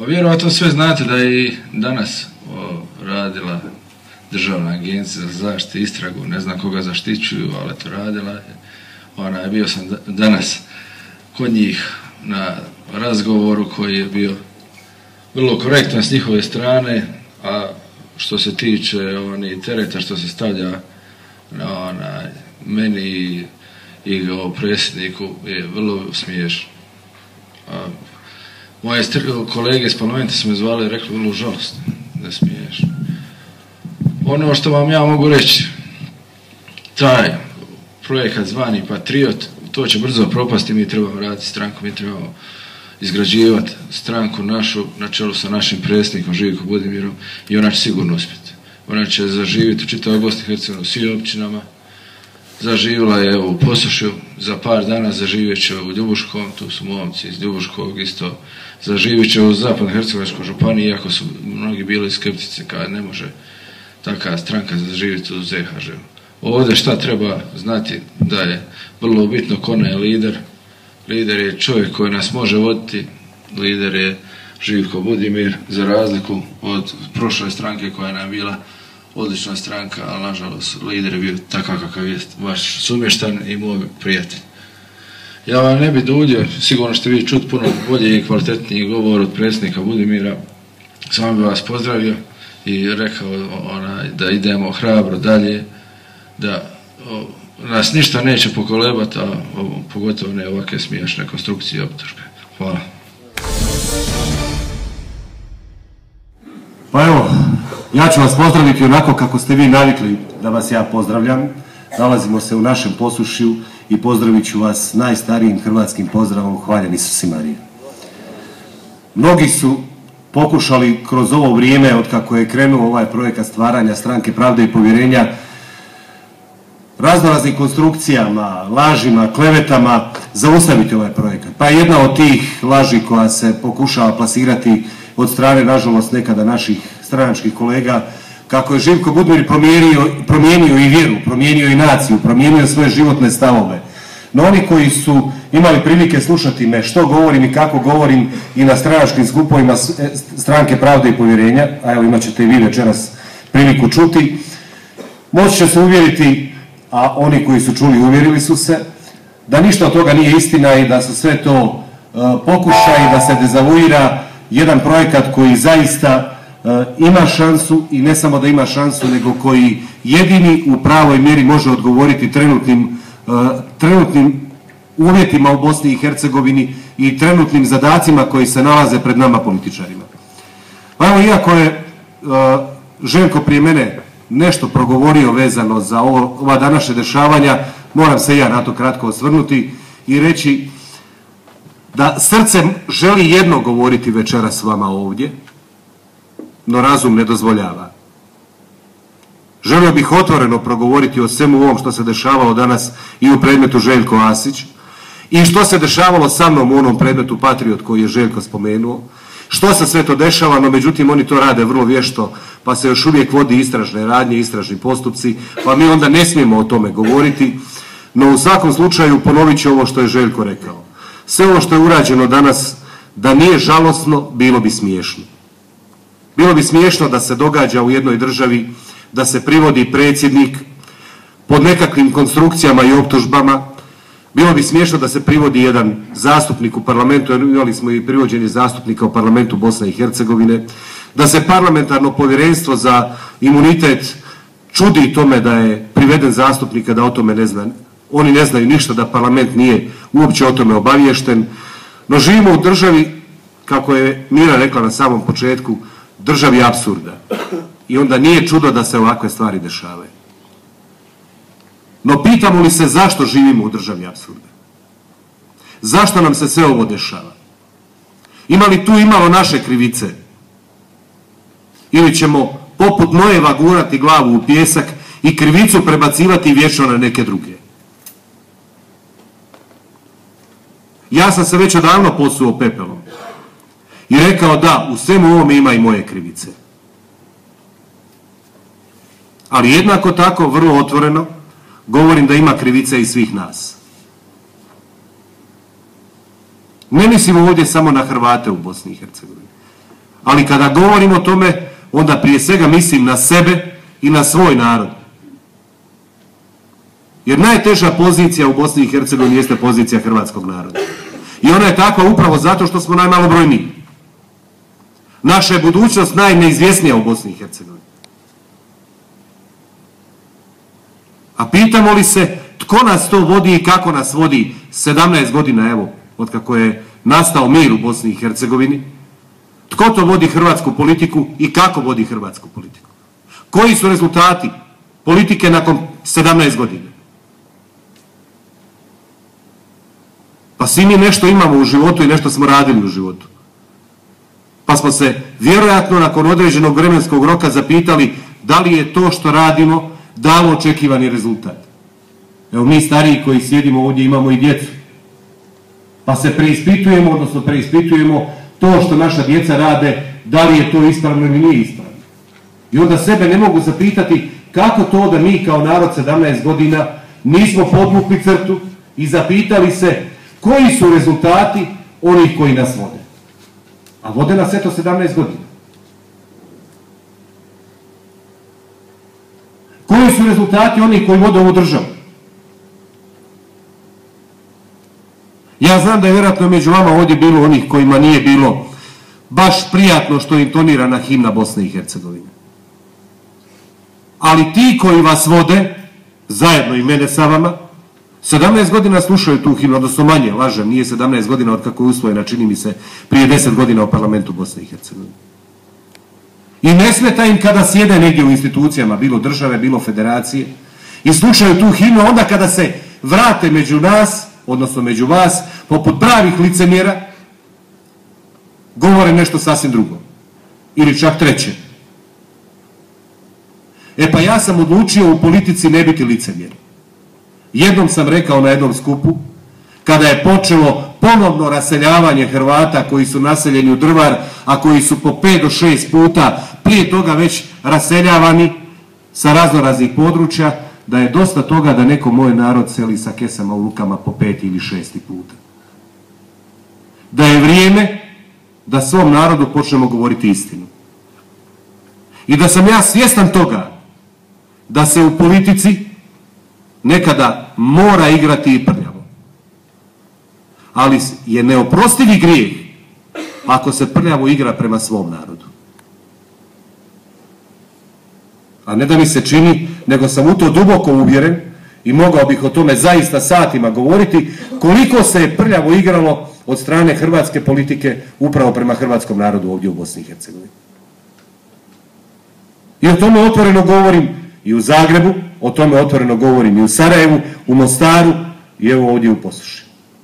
Vjerojatno sve znate da je i danas radila Državna agencija za zaštitu i istragu, ne znam koga zaštićuju, ali to radila je. Bio sam danas kod njih na razgovoru koji je bio vrlo korektan s njihove strane, a što se tiče tereta što se stavlja na meni i predsjedniku je vrlo smiješno. Moje kolege iz parlamenta su me zvali i rekli vrlo žalostno, da smiješno. Ono što vam ja mogu reći, taj projekat zvani Patriot, to će brzo propasti, mi trebamo raditi stranku, mi trebamo izgrađivati stranku našu na čelu sa našim predsjednikom Živkom Budimirom i ona će sigurno uspjeti. Ona će zaživjeti u čitavoj Bosni i Hercegovini, u svim općinama. Zaživjela je u Posušju, za par dana zaživjet će u Ljubuškom, tu su momci iz Ljubuškog isto. Zaživjet će u Zapadno-Hercegovačkoj županiji, iako su mnogi bili skeptici kada ne može takva stranka zaživjeti u ZHŽ. Ovdje šta treba znati da je vrlo bitno ko je lider. Lider je čovjek koji nas može voditi, lider je Živko Budimir, za razliku od prošle stranke koja nam je bila odlična stranka, ali nažalost lider je bio takav kakav je vaš sumještan i moj prijatelj. Ja vam ne bi duljio, sigurno ćete vi čuti puno bolje i kvalitetniji govor od predsjednika Budimira. Samo bi vas pozdravio i rekao da idemo hrabro dalje, da nas ništa neće pokolebati, a pogotovo ne ovakve smiješne konstrukcije i optužbe. Hvala. Pa evo, ja ću vas pozdraviti onako kako ste vi navikli da vas ja pozdravljam. Nalazimo se u našem Posušju i pozdravit ću vas najstarijim hrvatskim pozdravom Hvaljen Isusi Marije. Mnogi su pokušali kroz ovo vrijeme, otkako je krenuo ovaj projekat stvaranja Stranke pravde i povjerenja, raznoraznim konstrukcijama, lažima, klevetama, zaustaviti ovaj projekat. Pa jedna od tih laži koja se pokušava plasirati od strane, nažalost, nekada naših stranačkih kolega, kako je Živko Budimir promijenio i vjeru, promijenio i naciju, promijenio svoje životne stavove. No oni koji su imali prilike slušati me što govorim i kako govorim i na stranačkim skupovima Stranke pravde i povjerenja, a evo imat ćete i vi večeras priliku čuti, moći će se uvjeriti, a oni koji su čuli uvjerili su se, da ništa od toga nije istina i da su sve to pokušaj da se dezavuira jedan projekat koji zaista ima šansu i ne samo da ima šansu, nego koji jedini u pravoj mjeri može odgovoriti trenutnim uvjetima u Bosni i Hercegovini i trenutnim zadacima koji se nalaze pred nama političarima. Pa evo, iako je Željko prije mene nešto progovorio vezano za ova današnja dešavanja, moram se ja na to kratko osvrnuti i reći da srce želi jedno govoriti večeras s vama ovdje, no razum ne dozvoljava. Želio bih otvoreno progovoriti o svemu ovom što se dešavalo danas i u predmetu Željko Asić i što se dešavalo sa mnom u onom predmetu Patriot koji je Željko spomenuo, što se sve to dešava, no međutim oni to rade vrlo vješto, pa se još uvijek vodi istražne radnje, istražni postupci, pa mi onda ne smijemo o tome govoriti, no u svakom slučaju ponovit ću ovo što je Željko rekao. Sve ovo što je urađeno danas, da nije žalosno, bilo bi smiješno. Bilo bi smiješno da se događa u jednoj državi, da se privodi predsjednik pod nekakvim konstrukcijama i optužbama. Bilo bi smiješno da se privodi jedan zastupnik u parlamentu, jer imali smo i privođenje zastupnika u parlamentu Bosne i Hercegovine, da se parlamentarno povjerenstvo za imunitet čudi tome da je priveden zastupnika, da o tome ne zna. Oni ne znaju ništa, da parlament nije uopće o tome obaviješten. No živimo u državi, kako je Mira rekla na samom početku, državi apsurda. I onda nije čudo da se ovakve stvari dešavaju. No pitamo li se zašto živimo u državi apsurda? Zašto nam se sve ovo dešava? Ima li tu imalo naše krivice? Ili ćemo poput Nojeva gurati glavu u pijesak i krivicu prebacivati vječno na neke druge? Ja sam se već odavno posuo pepelom i rekao da u svemu ovome ima i moje krivice. Ali jednako tako, vrlo otvoreno, govorim da ima krivice i svih nas. Ne mislim ovdje samo na Hrvate u Bosni i Hercegovini. Ali kada govorim o tome, onda prije svega mislim na sebe i na svoj narod. Jer najteža pozicija u Bosni i Hercegovini jeste pozicija hrvatskog naroda. I ona je takva upravo zato što smo najmalobrojniji. Naša je budućnost najneizvjesnija u Bosni i Hercegovini. A pitamo li se tko nas to vodi i kako nas vodi 17 godina, evo, od kako je nastao mir u Bosni i Hercegovini? Tko to vodi hrvatsku politiku i kako vodi hrvatsku politiku? Koji su rezultati politike nakon 17 godina? Pa svi mi nešto imamo u životu i nešto smo radili u životu. Pa smo se vjerojatno nakon određenog vremenskog roka zapitali da li je to što radimo dalo očekivani rezultat. Evo mi stariji koji sjedimo ovdje imamo i djecu. Pa se preispitujemo, odnosno preispitujemo to što naša djeca rade, da li je to ispravno ili nije ispravno. I onda sebe ne mogu zapitati kako to da mi kao narod 17 godina nismo podvukli crtu i zapitali se koji su rezultati onih koji nas vode. A vode nas eto 17 godina. Koji su rezultati onih koji vode ovu državu? Ja znam da je vjerojatno među vama ovdje bilo onih kojima nije bilo baš prijatno što je intonirana himna Bosne i Hercegovine. Ali ti koji vas vode, zajedno i mene sa vama, 17 godina slušaju tu himnu, odnosno manje, lažem, nije 17 godina od kako je usvojena, čini mi se, prije 10 godina u parlamentu Bosne i Hercegovine. I ne smeta im kada sjede negdje u institucijama, bilo države, bilo federacije, i slušaju tu himnu, onda kada se vrate među nas, odnosno među vas, poput pravih licemjera, govore nešto sasvim drugo. Ili čak treće. E pa ja sam odlučio u politici ne biti licemjer. Jednom sam rekao na jednom skupu, kada je počelo ponovno raseljavanje Hrvata koji su naseljeni u Drvar, a koji su po 5 do 6 puta prije toga već raseljavani sa raznoraznih područja, da je dosta toga da neko moj narod seli sa kesama u rukama po 5 ili 6 puta. Da je vrijeme da svom narodu počnemo govoriti istinu. I da sam ja svjestan toga da se u politici nekada mora igrati i prljavo. Ali je neoprostivi grijeh ako se prljavo igra prema svom narodu. A ne da mi se čini, nego sam u to duboko uvjeren i mogao bih o tome zaista satima govoriti, koliko se je prljavo igralo od strane hrvatske politike upravo prema hrvatskom narodu ovdje u Bosni i Hercegovini. I o tome otvoreno govorim i u Zagrebu, o tome otvoreno govorim i u Sarajevu, u Mostaru i evo ovdje u Posuši.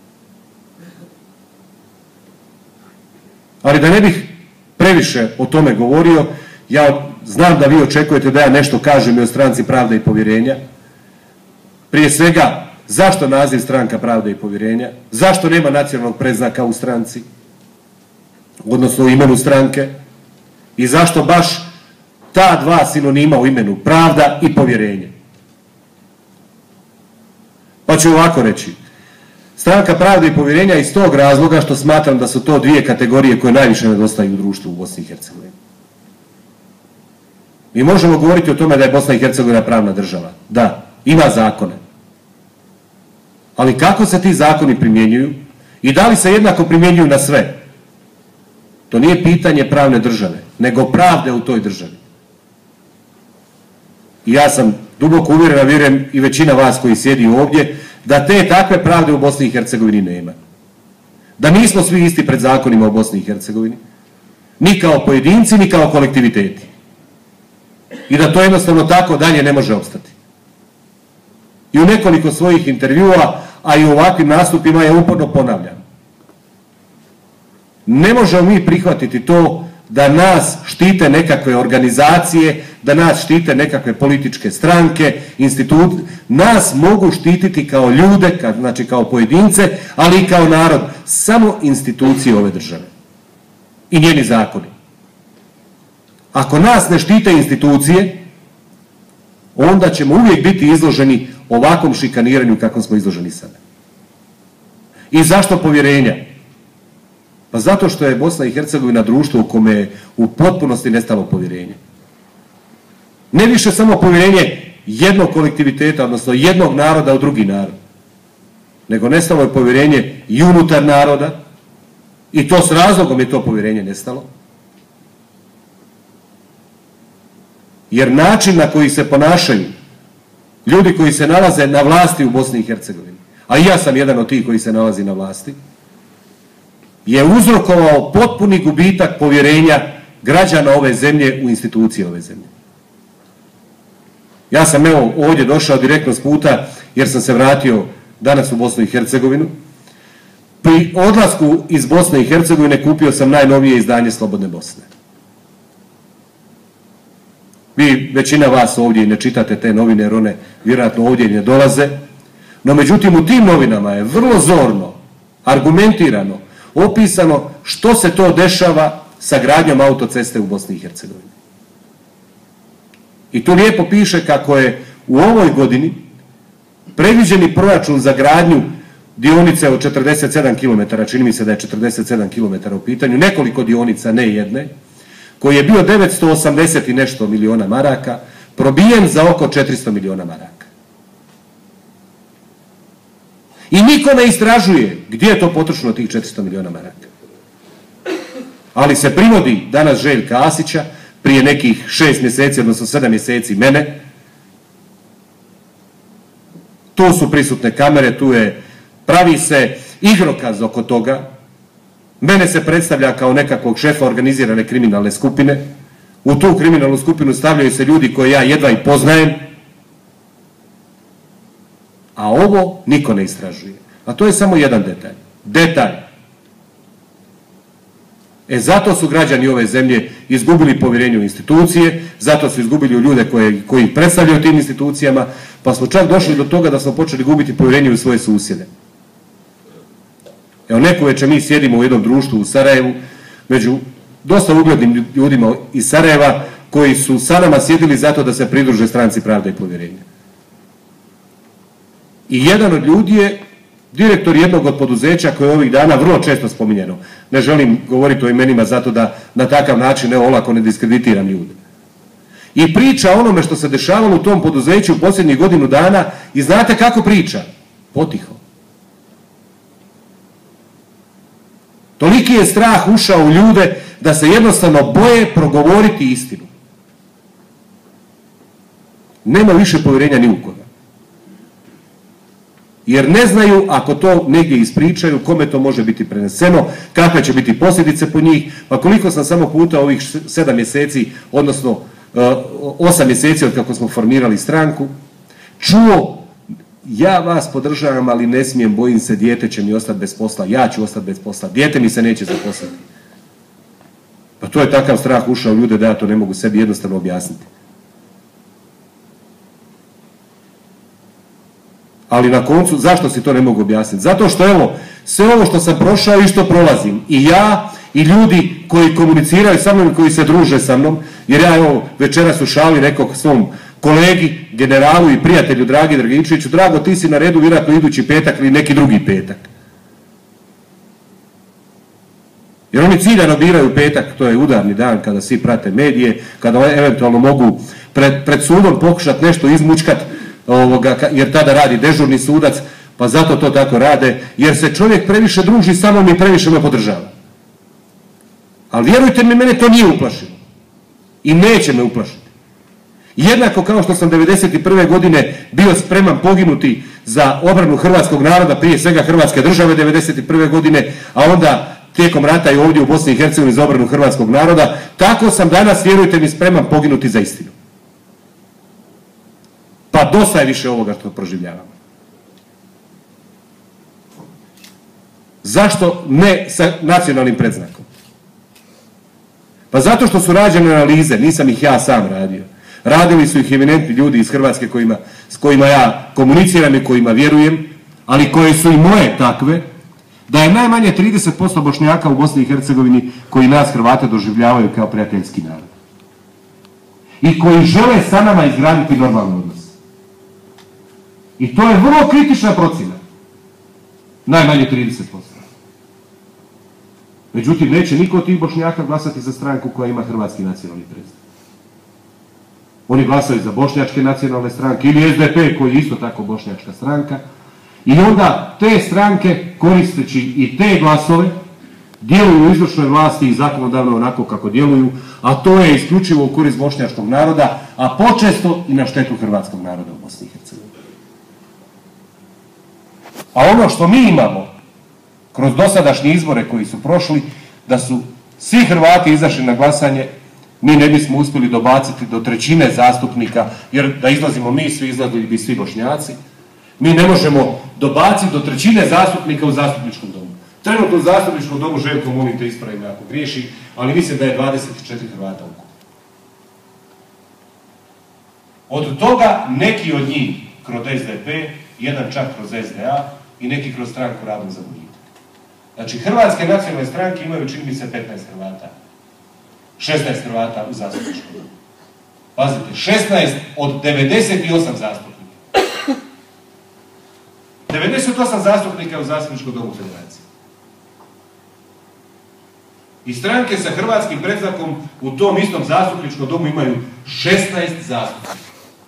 Ali da ne bih previše o tome govorio, ja znam da vi očekujete da ja nešto kažem i o Stranci Pravde i povjerenja. Prije svega, zašto naziv Stranka Pravde i povjerenja? Zašto nema nacionalnog predznaka u stranci? Odnosno u imenu stranke? I zašto baš ta dva sinonima u imenu, pravda i povjerenje? Pa ću ovako reći. Stranka Pravde i povjerenja iz tog razloga što smatram da su to dvije kategorije koje najviše nedostaju u društvu u Bosni i Hercegovini. Mi možemo govoriti o tome da je Bosna i Hercegovina pravna država. Da, ima zakone. Ali kako se ti zakoni primjenjuju i da li se jednako primjenjuju na sve? To nije pitanje pravne države, nego pravde u toj državi. I ja sam duboko uvjeren, a vjerujem i većina vas koji sjedi ovdje, da te takve pravde u Bosni i Hercegovini nema. Da nismo svi isti pred zakonima u Bosni i Hercegovini, ni kao pojedinci, ni kao kolektiviteti. I da to jednostavno tako dalje ne može opstati. I u nekoliko svojih intervjua, a i u ovakvim nastupima ja uporno ponavljam. Ne možemo mi prihvatiti to da nas štite nekakve organizacije, da nas štite nekakve političke stranke, institut. Nas mogu štititi kao ljude, znači kao pojedince, ali i kao narod. Samo institucije ove države. I njeni zakoni. Ako nas ne štite institucije, onda ćemo uvijek biti izloženi ovakvom šikaniranju kakvom smo izloženi sada. I zašto povjerenja? Pa zato što je Bosna i Hercegovina društvo u kome je u potpunosti nestalo povjerenje. Ne više samo povjerenje jednog kolektiviteta, odnosno jednog naroda u drugi narod, nego nestalo je povjerenje i unutar naroda, i to s razlogom je to povjerenje nestalo. Jer način na koji se ponašaju ljudi koji se nalaze na vlasti u Bosni i Hercegovini, a i ja sam jedan od tih koji se nalazi na vlasti, je uzrokovao potpuni gubitak povjerenja građana ove zemlje u institucije ove zemlje. Ja sam evo ovdje došao direktno s puta jer sam se vratio danas u Bosnu i Hercegovinu. Pri odlasku iz Bosne i Hercegovine kupio sam najnovije izdanje Slobodne Bosne. Vi, većina vas ovdje ne čitate te novine jer one vjerojatno ovdje ne dolaze, no međutim u tim novinama je vrlo zorno, argumentirano, opisano što se to dešava sa gradnjom autoceste u Bosni i Hercegovini. I tu lijepo piše kako je u ovoj godini predviđeni proračun za gradnju dionice od 47 km, čini mi se da je 47 km u pitanju, nekoliko dionica, ne jedne, koji je bio 980 i nešto miliona maraka, probijen za oko 400 miliona maraka. I niko ne istražuje gdje je to potrošeno tih 400 miliona maraka. Ali se privodi danas Željka Asića, prije nekih 6 mjeseci, odnosno 7 mjeseci mene. Tu su prisutne kamere, pravi se igrokaz oko toga. Mene se predstavlja kao nekakvog šefa organizirane kriminalne skupine. U tu kriminalnu skupinu stavljaju se ljudi koje ja jedva i poznajem. A ovo niko ne istražuje. A to je samo jedan detalj. Detalj. Zato su građani ove zemlje izgubili povjerenje u institucije, zato su izgubili u ljude koji predstavljaju tim institucijama, pa smo čak došli do toga da smo počeli gubiti povjerenje u svoje susjede. Evo, neko večer mi sjedimo u jednom društvu u Sarajevu, među dosta uglednim ljudima iz Sarajeva, koji su sa nama sjedili zato da se pridruže Stranci Pravda i povjerenja. I jedan od ljudi je direktor jednog od poduzeća koje je ovih dana vrlo često spominjeno. Ne želim govoriti o imenima zato da na takav način olako ne diskreditiram ljude. I priča o onome što se dešavalo u tom poduzeću u posljednjih godinu dana i znate kako priča? Potiho. Toliki je strah ušao u ljude da se jednostavno boje progovoriti istinu. Nema više povjerenja ni u koga. Jer ne znaju, ako to negdje ispričaju, kome to može biti preneseno, kakve će biti posljedice po njih. Pa koliko sam samo puta ovih 7 mjeseci, odnosno 8 mjeseci od kako smo formirali stranku, čuo: ja vas podržavam, ali ne smijem, bojim se, dijete će mi ostati bez posla, ja ću ostati bez posla, dijete mi se neće zaposliti. Pa to je takav strah ušao u ljude da ja to ne mogu sebi jednostavno objasniti. Ali na koncu, zašto si to ne mogu objasniti? Zato što, evo, sve ovo što sam prošao i što prolazim, i ja, i ljudi koji komuniciraju sa mnom i koji se druže sa mnom, jer ja, evo, večeras u šali rekao svom kolegi, generalu i prijatelju Dragi Draginčeviću: Drago, ti si na redu vjerojatno idući petak ili neki drugi petak. Jer oni ciljano biraju petak, to je udarni dan kada svi prate medije, kada eventualno mogu pred sudom pokušati nešto izmučkat, jer tada radi dežurni sudac, pa zato to tako rade, jer se čovjek previše druži sa mnom i previše me podržava. Ali vjerujte mi, mene to nije uplašilo. I neće me uplašiti. Jednako kao što sam 1991. godine bio spreman poginuti za obranu hrvatskog naroda, prije svega Hrvatske države 1991. godine, a onda tijekom rata i ovdje u Bosni i Hercegovini za obranu hrvatskog naroda, tako sam danas, vjerujte mi, spreman poginuti za istinu. Pa dosta je više ovoga što proživljavamo. Zašto ne sa nacionalnim predznakom? Pa zato što su rađene analize, nisam ih ja sam radio. Radili su ih eminentni ljudi iz Hrvatske s kojima ja komuniciram i kojima vjerujem, ali koje su i moje takve, da je najmanje 30% Bošnjaka u Bosni i Hercegovini koji nas Hrvate doživljavaju kao prijateljski narod. I koji žele sa nama izgraditi normalni odnos. I to je vrlo kritična procjena. Najmanje 30%. Međutim, neće niko od tih Bošnjaka glasati za stranku koja ima hrvatski nacionalni predznak. Oni glasaju za bošnjačke nacionalne stranke ili SDP koji je isto tako bošnjačka stranka. I onda te stranke, koristeći i te glasove, djeluju u izvršnoj vlasti i zakonodavno onako kako djeluju, a to je isključivo u korist bošnjačkog naroda, a počesto i na štetu hrvatskog naroda u Bosni i Hercegovini. A ono što mi imamo kroz dosadašnje izbore koji su prošli, da su svi Hrvati izašli na glasanje, mi ne bismo uspjeli dobaciti do 1/3 zastupnika, jer da izlazimo mi, svi izlazili bi svi Bošnjaci. Mi ne možemo dobaciti do 1/3 zastupnika u zastupničkom domu. Trenutno u zastupničkom domu, Željko, molim te ispravim ako griješi, ali mislim da je 24 Hrvata ukupno. Od toga neki od njih kroz SDP, jedan čak kroz SDA i neki kroz stranku Radom za boljitak. Znači, hrvatske nacionalne stranke imaju, čini mi se, 15 Hrvata. 16 Hrvata u zastupničkom domu. Pazite, 16 od 98 zastupnika. 98 zastupnika u zastupničkom domu Federacije. I stranke sa hrvatskim predznakom u tom istom zastupničkom domu imaju 16 zastupnika.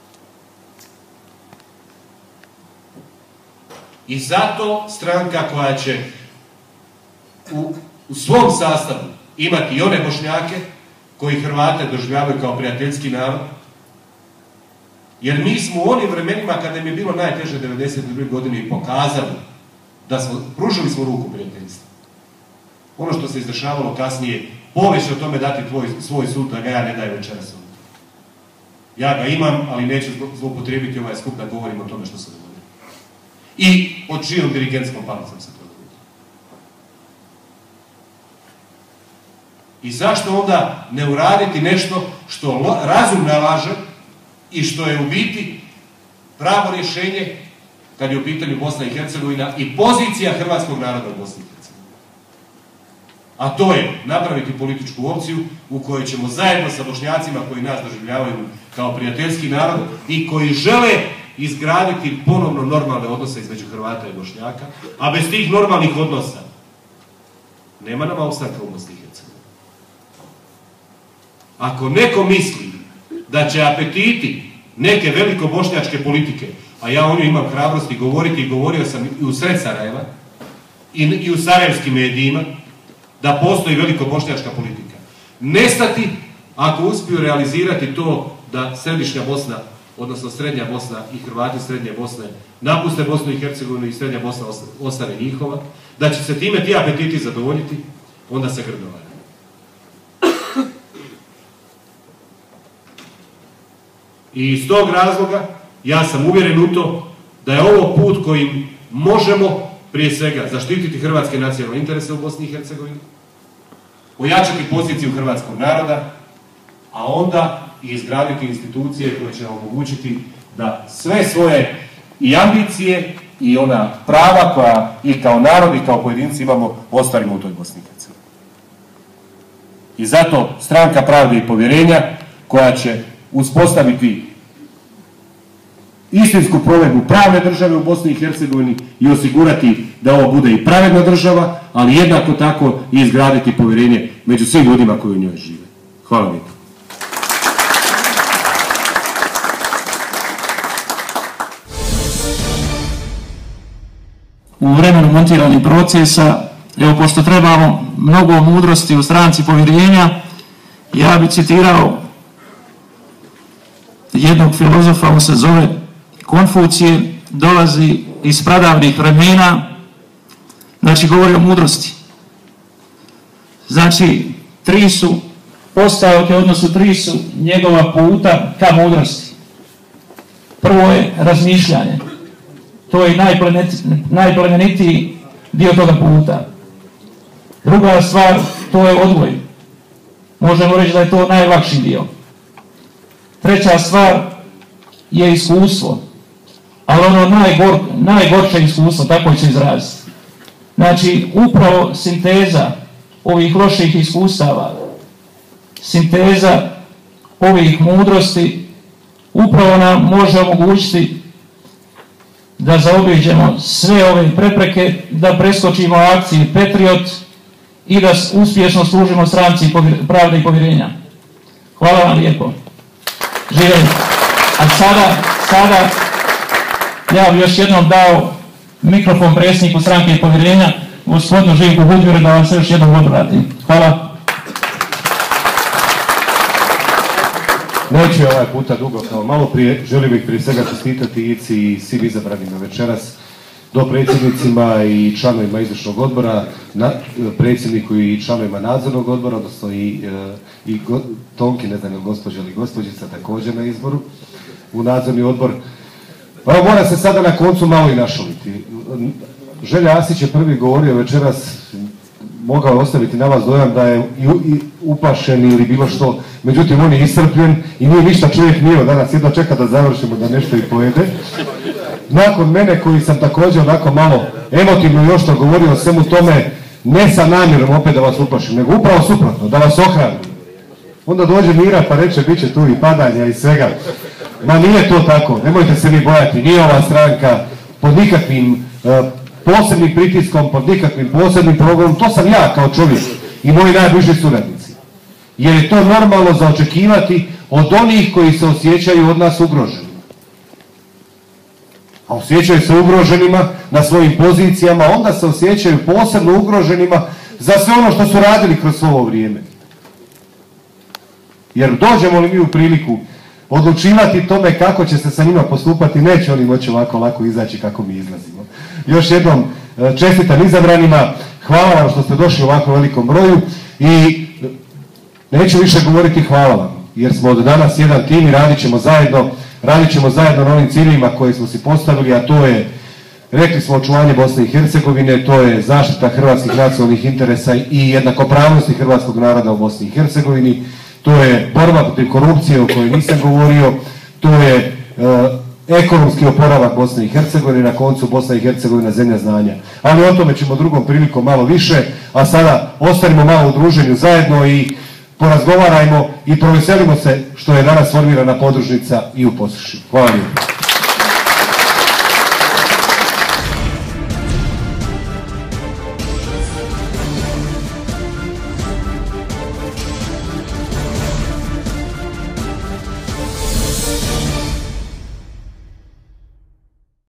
I zato stranka koja će u svom sastavu imati i one Bošnjake koji Hrvate doživljavaju kao prijateljski narod, jer mi smo u onim vremenima kada im je bilo najteže 92. godine i pokazali da smo, pružili smo ruku prijateljstva. Ono što se izdešavalo kasnije, povijest o tome dati svoj sud, da ga ja ne dajem večeras ovdje. Ja ga imam, ali neću zloupotrijebiti ovaj skup da govorim o tome što se dogodilo. I pod čijom dirigentskom palicom se to dogodilo. I zašto onda ne uraditi nešto što razum nalaže i što je u biti pravo rješenje kad je u pitanju Bosna i Hercegovina i pozicija hrvatskog naroda u Bosni i Hercegovini. A to je napraviti političku opciju u kojoj ćemo zajedno sa Bošnjacima koji nas doživljavaju kao prijateljski narod i koji žele izgraditi ponovno normalne odnose između Hrvata i Bošnjaka, a bez tih normalnih odnosa nema nama opstanka u Bosni i Hercegovini. Ako neko misli da će apetiti neke velikobošnjačke politike, a ja o njoj imam hrabrosti govoriti i govorio sam i u sred Sarajeva i u sarajevskim medijima, da postoji velikobošnjačka politika. Nestati ako uspiju realizirati to da središnja Bosna, odnosno srednja Bosna i Hrvati srednje Bosne napuste Bosnu i Hercegovinu i srednja Bosna ostane njihova, da će se time ti apetiti zadovoljiti, onda se grdno vara. I iz tog razloga ja sam uvjeren u to da je ovo put kojim možemo prije svega zaštititi hrvatske nacionalne interese u Bosni i Hercegovini, ojačati poziciju hrvatskog naroda, a onda i izgraditi institucije koje će nam omogućiti da sve svoje i ambicije i ona prava koja i kao narod i kao pojedinci imamo ostvarimo u toj Bosni i Hercegovini. I zato Stranka pravde i povjerenja koja će uspostaviti istinsku provedbu pravne države u Bosni i Hercegovini i osigurati da ovo bude i pravedna država, ali jednako tako i izgraditi povjerenje među svim ljudima koji u njoj žive. Hvala lijepo. U vremenu montiranja procesa, evo pošto trebamo mnogo mudrosti u Stranci povjerenja, ja bi citirao jednog filozofa, on se zove Konfucije, dolazi iz pradavnih vremena, znači govori o mudrosti. Znači, tri su postavke, odnosno tri su njegova puta ka mudrosti. Prvo je razmišljanje. To je najplemenitiji dio toga puta. Druga stvar, to je odgoj. Možemo reći da je to najlakši dio. Treća stvar je iskustvo. Ali ono najgorše iskustvo, tako će se izraziti. Znači, upravo sinteza ovih loših iskustava, sinteza ovih mudrosti, upravo nam može omogućiti da zaobiđemo sve ove prepreke, da preskočimo akciji Patriot i da uspješno služimo stranci pravde i povjerenja. Hvala vam lijepo. Živjeli. A sada ja bih još jednom dao mikrofon predsjedniku stranke i povjerenja, gospodinu Željku Budviru, da vam se još jednom obrati. Hvala. Neću ovaj puta dugo kao malo prije, želim bih prije svega čestitati Ici i svim izabranima večeras, dopredsjednicima i članovima izvršnog odbora, predsjedniku i članovima nadzornog odbora, odnosno i Tonki, ne znam je li gospođa ili gospođica, također na izboru u nadzorni odbor. Pa mora se sada na koncu malo i našaliti. Želja Asić je prvi govorio večeras, mogao je ostaviti na vas dojam da je uplašen ili bilo što, međutim on je iscrpljen i nije ništa čovjek nije danas, jedno čeka da završimo da nešto i pojede. Nakon mene koji sam također onako malo emotivno još to govorio o svemu tome, ne sa namjerom opet da vas uplašim, nego upravo suprotno, da vas ohrabrim. Onda dođe Mira pa reče bit će tu i padanja i svega. Ma nije to tako, nemojte se vi bojati, nije ova stranka pod nikakvim posebnim pritiskom, pod nikakvim posebnim progomom, to sam ja kao čovjek i moji najbliži suradnici. Jer je to normalno za očekivati od onih koji se osjećaju od nas ugroženima. A osjećaju se ugroženima na svojim pozicijama, onda se osjećaju posebno ugroženima za sve ono što su radili kroz ovo vrijeme. Jer dođemo li mi u priliku odlučivati tome kako će se sa njima postupati, neće oni moći ovako lako izaći kako mi izlazimo. Još jednom čestitam izabranima, hvala vam što ste došli u ovako velikom broju i neću više govoriti hvala vam, jer smo od danas jedan tim i radit ćemo zajedno na ovim ciljima koje smo si postavili, a to je, rekli smo, očuvanje Bosne i Hercegovine, to je zaštita hrvatskih nacionalnih interesa i jednakopravnosti hrvatskog naroda u Bosni i Hercegovini, to je borba protiv korupcije o kojoj nisam govorio, to je ekonomski oporavak Bosne i Hercegovine, na koncu Bosna i Hercegovina zemlja znanja. Ali o tome ćemo drugom prilikom malo više, a sada ostanimo malo u druženju zajedno i porazgovarajmo i proveselimo se što je danas formirana podružnica i u Posušju. Hvala lijepo.